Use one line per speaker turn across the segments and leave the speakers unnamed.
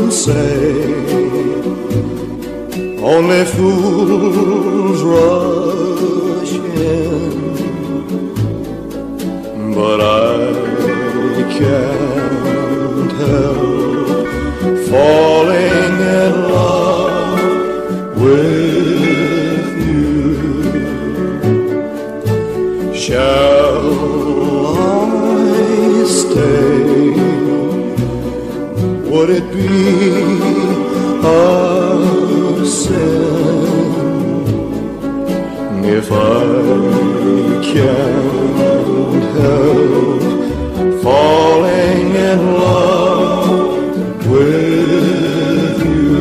some say only fools rush in, but I can't help falling in love with you. Shall I stay? Would it be a sin if I can't help falling in love with you?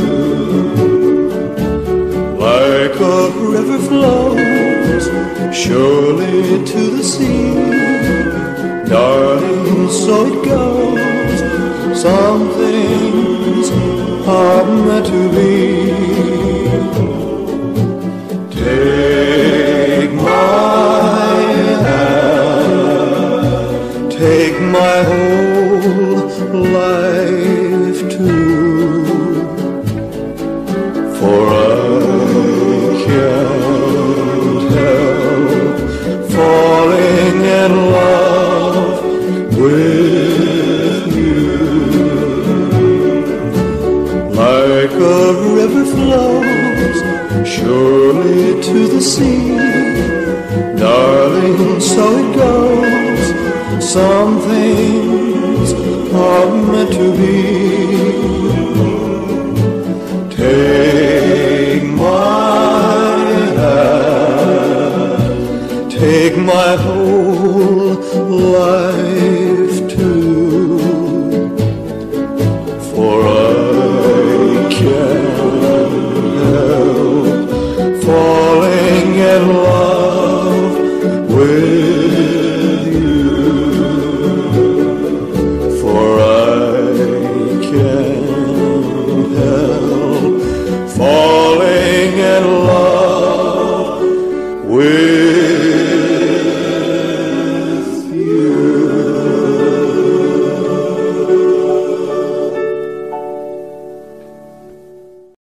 Like a river flows surely to the sea, darling, so it goes. Some things are meant to be. Take my hand, take my whole life too, for I can't help falling in love with you. Like a river flows surely to the sea, darling, so it goes. Some things are meant to be. Take my hand, take my whole life too, for I can't help falling in love with you, for I can't help falling in love with